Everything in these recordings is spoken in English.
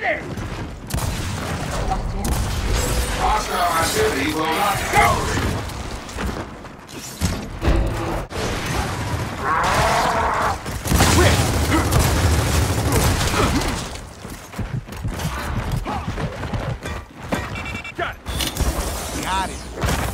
it! Hostile activity will not be tolerated. Got it.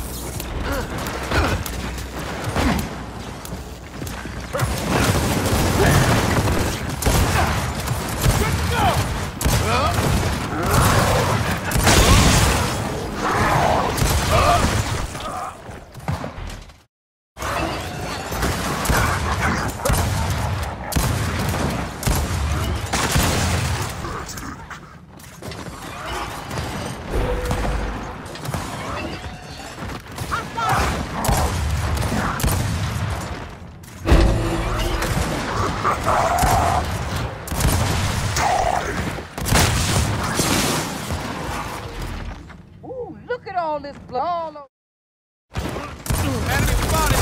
Ooh, look at all this blood. Enemy spotted!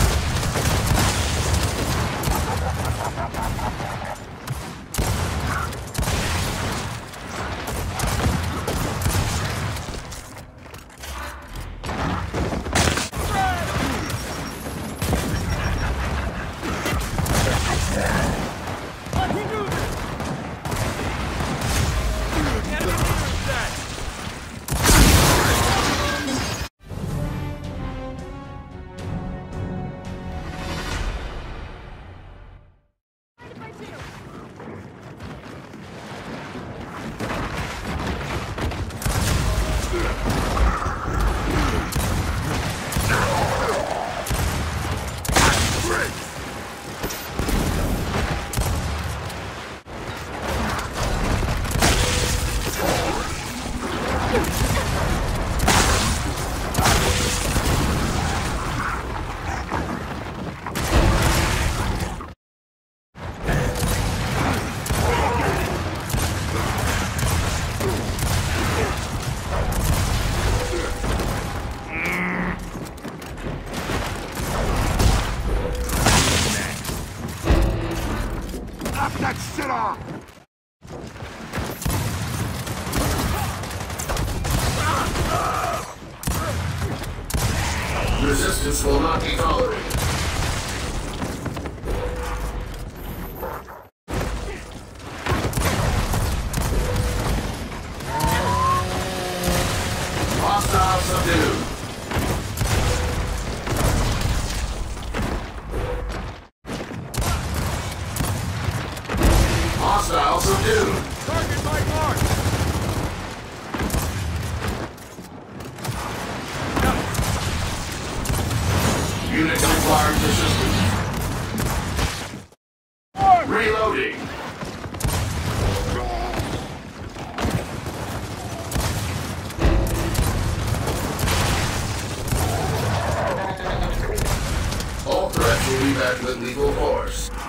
Knock that shit off! Resistance will not be tolerated. Hostile subdued. Hostile subdued. Target by mark! Unit requires assistance. Reloading. All threats will be met with lethal force.